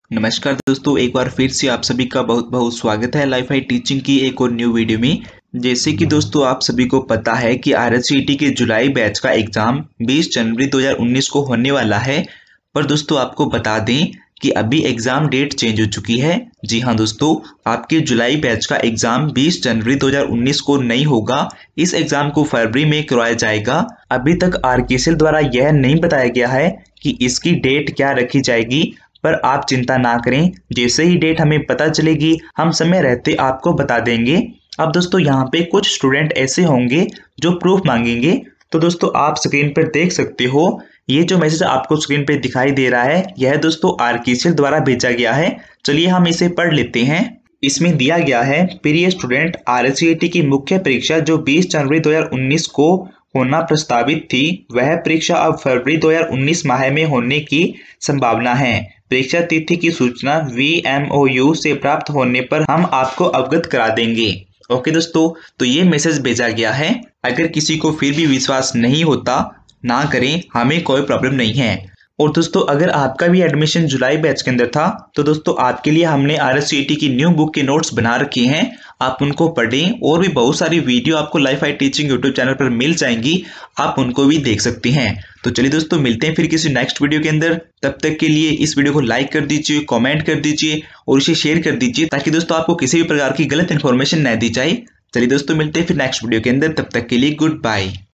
नमस्कार दोस्तों, एक बार फिर से आप सभी का बहुत बहुत स्वागत है लाइफ हाई टीचिंग की एक और न्यू वीडियो में। जैसे कि दोस्तों आप सभी को पता है कि आरएससीईटी के जुलाई बैच का एग्जाम 20 जनवरी 2019 को होने वाला है। पर दोस्तों आपको बता दें कि अभी एग्जाम डेट चेंज हो चुकी है। जी हाँ दोस्तों, आपके जुलाई बैच का एग्जाम 20 जनवरी 2019 को नहीं होगा। इस एग्जाम को फरवरी में करवाया जाएगा। अभी तक आरकेएसएल द्वारा यह नहीं बताया गया है कि इसकी डेट क्या रखी जाएगी, पर आप चिंता ना करें। जैसे ही डेट हमें पता चलेगी हम समय रहते आपको बता देंगे। अब दोस्तों यहाँ पे कुछ स्टूडेंट ऐसे होंगे जो प्रूफ मांगेंगे। तो दोस्तों आप स्क्रीन पर देख सकते हो, ये जो मैसेज आपको स्क्रीन पे दिखाई दे रहा है यह दोस्तों आरकेएसएल द्वारा भेजा गया है। चलिए हम इसे पढ़ लेते हैं। इसमें दिया गया है, प्रिय स्टूडेंट, आरएससीईटी की मुख्य परीक्षा जो 20 जनवरी 2019 को होना प्रस्तावित थी, वह परीक्षा अब फरवरी 2019 माह में होने की संभावना है। परीक्षा तिथि की सूचना VMOU से प्राप्त होने पर हम आपको अवगत करा देंगे। ओके दोस्तों, तो ये मैसेज भेजा गया है। अगर किसी को फिर भी विश्वास नहीं होता, ना करें, हमें कोई प्रॉब्लम नहीं है। और दोस्तों अगर आपका भी एडमिशन जुलाई बैच के अंदर था तो दोस्तों आपके लिए हमने आरएससीईटी की न्यू बुक के नोट्स बना रखे हैं, आप उनको पढ़ें। और भी बहुत सारी वीडियो आपको life high teaching YouTube channel पर मिल जाएंगी, आप उनको भी देख सकते हैं। तो चलिए दोस्तों मिलते हैं फिर किसी नेक्स्ट वीडियो के अंदर। तब तक के लिए इस वीडियो को लाइक कर दीजिए, कमेंट कर दीजिए और इसे शेयर कर दीजिए, ताकि दोस्तों आपको किसी भी प्रकार की गलत इन्फॉर्मेशन न दी जाए। चलिए दोस्तों मिलते हैं फिर नेक्स्ट वीडियो के अंदर, तब तक के लिए गुड बाय।